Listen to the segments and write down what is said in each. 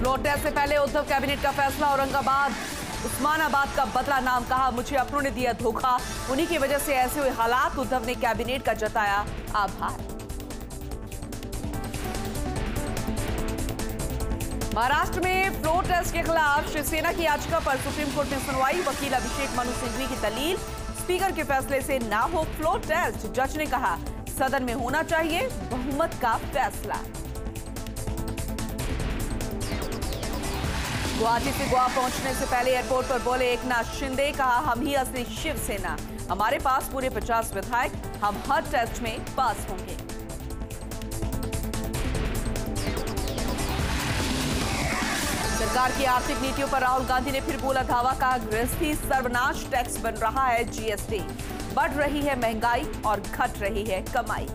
Floor test से पहले Uddhav cabinet का फैसला। औरंगाबाद उस्मानाबाद का बदला नाम, कहा मुझे अपनों ने दिया धोखा, उन्हीं की वजह से ऐसे हुए हालात। उद्धव ने कैबिनेट का जताया आभार। महाराष्ट्र में फ्लोर टेस्ट के खिलाफ शिवसेना की याचिका पर सुप्रीम कोर्ट में सुनवाई। वकील अभिषेक मनु सिंघवी की दलील, स्पीकर के फैसले से ना हो फ्लोर टेस्ट। जज ने कहा सदन में होना चाहिए बहुमत का फैसला। गुवाहाटी से गोवा पहुंचने से पहले एयरपोर्ट पर बोले एकनाथ शिंदे, कहा हम ही असली शिवसेना, हमारे पास पूरे 50 विधायक, हम हर टेस्ट में पास होंगे। सरकार की आर्थिक नीतियों पर राहुल गांधी ने फिर बोला धावा, कहा गृहस्थी सर्वनाश टैक्स बन रहा है जीएसटी, बढ़ रही है महंगाई और घट रही है कमाई।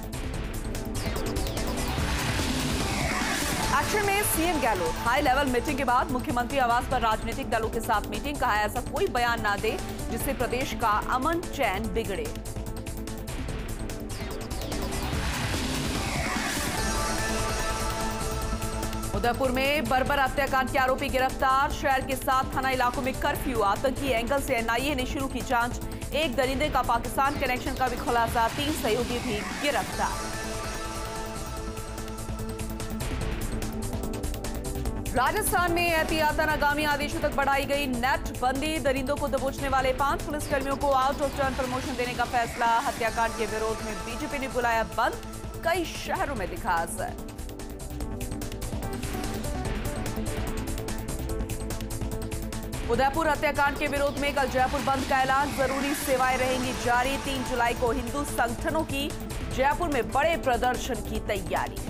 एक्शन में CM Gehlot, high level meeting के बाद मुख्यमंत्री आवास पर राजनीतिक दलों के साथ मीटिंग, कहा ऐसा कोई बयान ना दे जिससे प्रदेश का अमन चैन बिगड़े। उदयपुर में बर्बर हत्याकांड के आरोपी गिरफ्तार। शहर के 7 थाना इलाकों में कर्फ्यू, आतंकी एंगल से एनआईए ने शुरू की जांच। एक दरिंदे का पाकिस्तान कनेक्शन का भी खुलासा, 3 सहयोगी भी गिरफ्तार। राजस्थान में एहतियातन आगामी आदेशों तक बढ़ाई गई नेट बंदी। दरिंदों को दबोचने वाले 5 पुलिसकर्मियों को आउट ऑफ टर्न प्रमोशन देने का फैसला। हत्याकांड के विरोध में बीजेपी ने बुलाया बंद, कई शहरों में दिखा असर। उदयपुर हत्याकांड के विरोध में कल जयपुर बंद का ऐलान, जरूरी सेवाएं रहेंगी जारी। 3 जुलाई को हिंदू संगठनों की जयपुर में बड़े प्रदर्शन की तैयारी।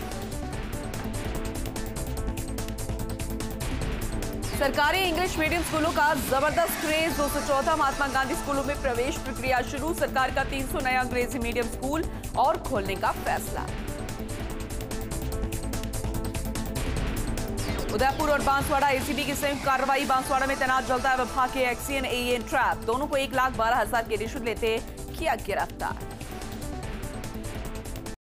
सरकारी इंग्लिश मीडियम स्कूलों का जबरदस्त क्रेज। 214 महात्मा गांधी स्कूलों में प्रवेश प्रक्रिया शुरू। सरकार का 300 नया अंग्रेजी मीडियम स्कूल और खोलने का फैसला। उदयपुर और बांसवाड़ा एसीबी की संयुक्त कार्रवाई। बांसवाड़ा में तैनात जलता है विभाग के एक्सीएन एएन ट्रैप, दोनों को 1,12,000 की रिश्वत लेते किया गिरफ्तार।